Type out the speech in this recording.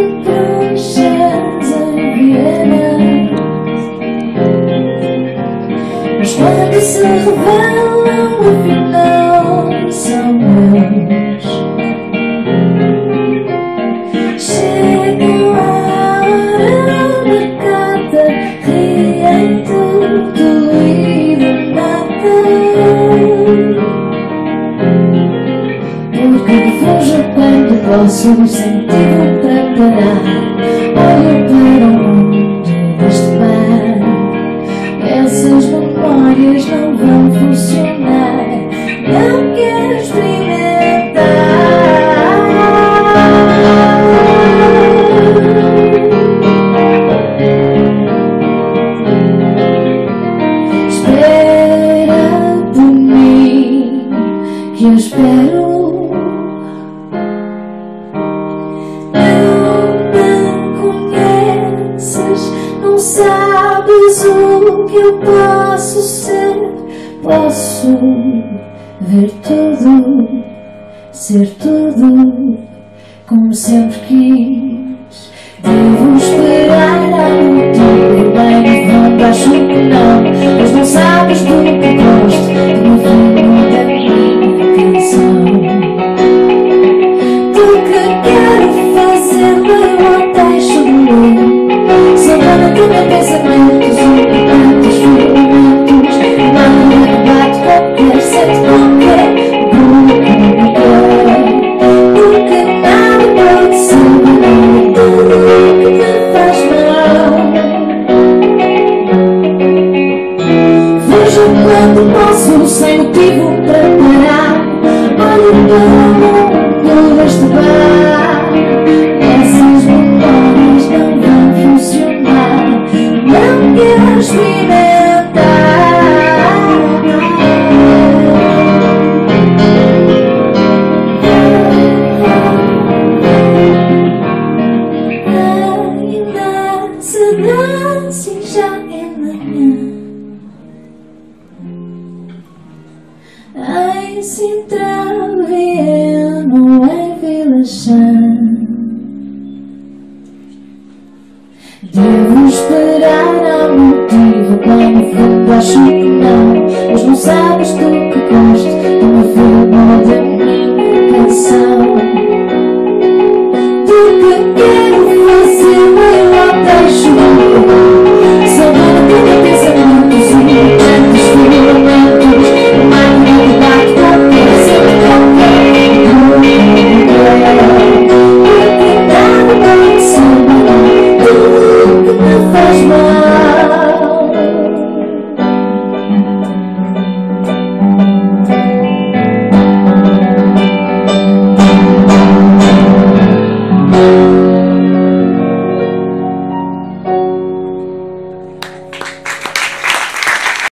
bruxas em Viena, mas quando se revelam afinal são meus. Chegam à hora marcada, riem tudo e do nada, porque refujo quando posso sentir para parar. Olho para o mundo deste mar, essas memórias não vão funcionar. Não quero experimentar. Espera por mim, que eu espero. Não sabes o que eu posso ser. Posso ver tudo, ser tudo, como sempre quis. Devo esperar ao motivo, bem no fundo acho que não. Mas não sabes do que gosto, de me ver da minha canção, do que quero fazer, eu deixo de ler. Sonhando que meu pensamentos, tantos ferimentos, nada bate qualquer, sente qualquer porque nada pode ser tudo que me faz mal. Vejo quando posso, sem motivo para parar. Olho para o mundo deste bar, essas memórias não vão funcionar. Não quero experimentar. Ainda se dá, se já é manhã. Em Sintra, Viena, em Vila Chã, devo esperar ao motivo, bem no fundo acho que não. Mas não sabes tu